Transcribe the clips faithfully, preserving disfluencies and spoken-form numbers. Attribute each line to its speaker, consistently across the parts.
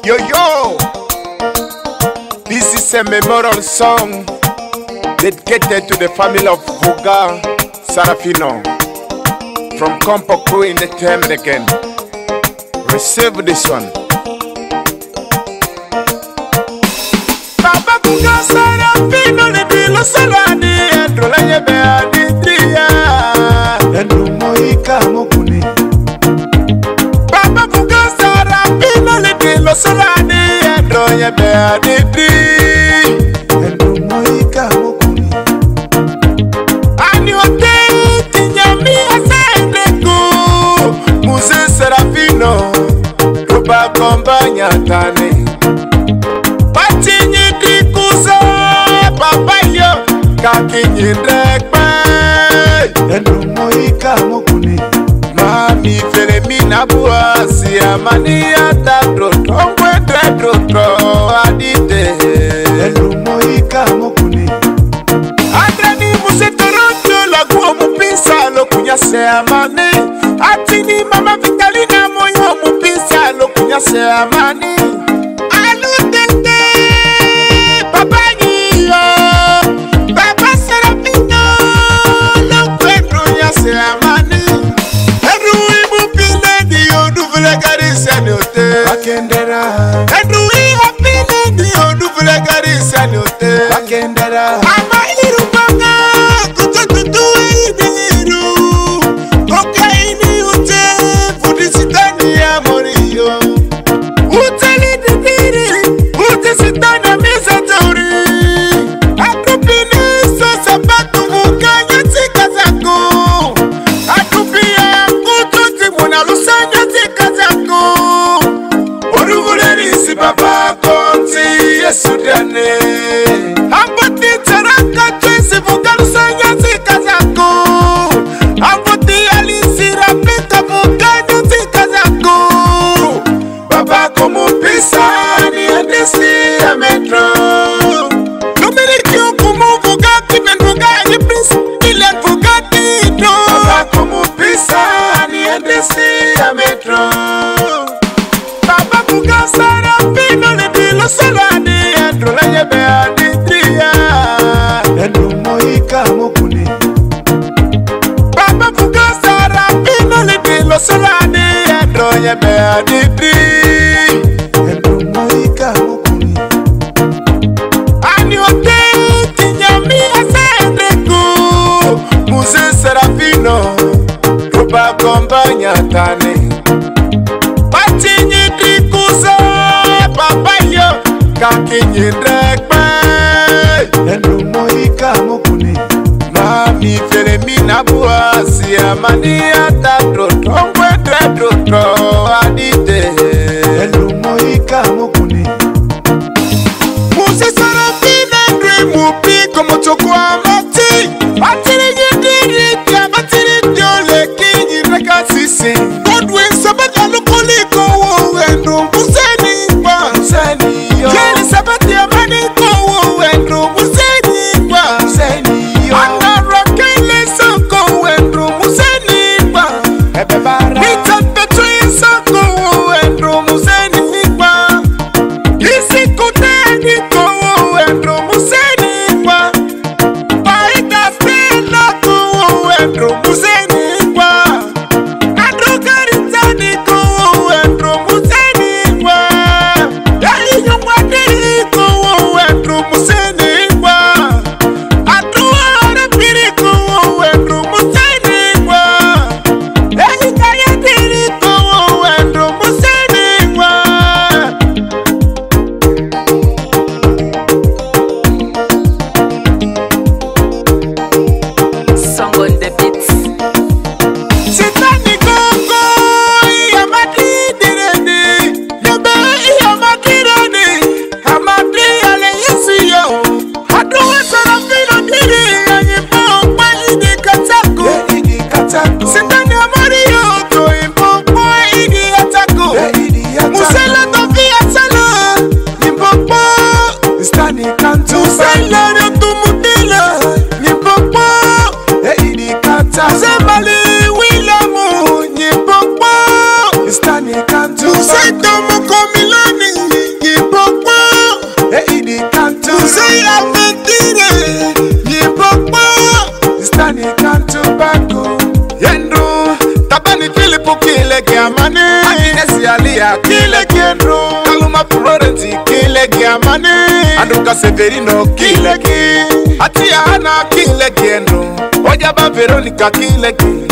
Speaker 1: Yo yo, this is a memorial song dedicated to the family of Vuga Sarafino from Kompoku in the term again. Receive this one. Baba Vuga Sarafino le bilo salani endrola yebe aditria endro moika mokuni. Baba Vuga Sarafino le bilo salani endro yebe aditria endro moika mokuni. Ani ote tinyami asendeku Muse Sarafino Ruba kombanya tane Patinyi dikuza Papa yo Kakinyi rekpe Endro moika mokuni. Mami fere mina buasi Amani atadro Tongwe dredro tro adite Endro moika mokuni. Adrani muse toronto Laguo mupisa Lokunya se amani Atini mama Vitalina moyo mupisa Lokunya se amani Alutente Papa Nyo Papa Sarafino Lokunya se amani Edui mupile Diyo duvule gari sanyote Bakendera Edui hapile Diyo duvule gari sanyote Bakendera Ama irupanga Kutututu idiru Kokaini ute Fudisitani ya moriyo Uteli didiri Ute sitana misatori Akupini Sosa batu mukanya tika zako Akupia Kututi muna lusanya tika zako Uruguleni si baba konti Yesu dane Amboti taraka twesi Vuga lusanya tika zako Amboti alisira pita Vuganya tika zako Baba komu pisa Ni endesi ya metro Numeriki ukumu Vugati Menvugani prince Ile Vugati no Baba komu pisa Ni endesi ya metro Baba Vuga Sarafino Le bilo salani Endro la yebe aditria Endro moika mokuni. Baba Vuga Sarafino Le bilo salani Endro yebe aditria Endro moika mokuni. Ani ote tinyami asendeku Muse Sarafino Ruba kombanya tane Patinyi dikuza Papa yo Kakinyi rekpe Endro moika mokuni. Mami fere mina buasi Amani atadro Tongwe dredro tro adite Endro moika mokuni. Muse Sarafino Ndri mupi Komo choko amati Batiri nyediri Tia batiri diole Kinyi reka sisi Godwin sabata lukuliko Wo endro museni kwa Museni yo Jeli sabati amani Ko endro museni kwa Museni yo Anara kele soko Endro museni kwa Mama Florence kileki amani Anduka Severino kileki Atia Ana kileki eno Ojaba Veronica kileki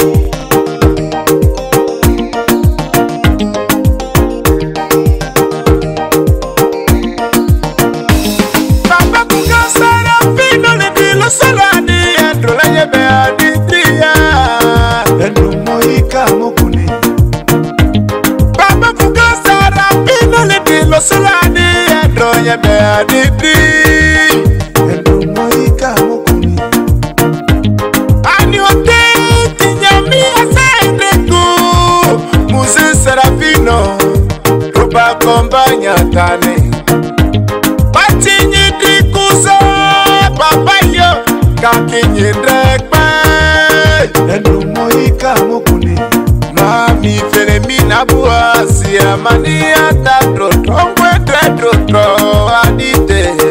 Speaker 1: Papa Kuga Sarafino le dilo salani Andro la nyebe aditria Endo moika mokuni Papa Kuga Sarafino le dilo salani Andro nyebe aditria Endo moika mokuni Ani ote kinyami asendeku Muse Sarafino Ruba kombanya tane Patinyi dikuzo Papa yo Kakinyi ndekpe Endo moika mokuni Mami Felemina buasi Amani ata trotro Mwe tre trotro Adite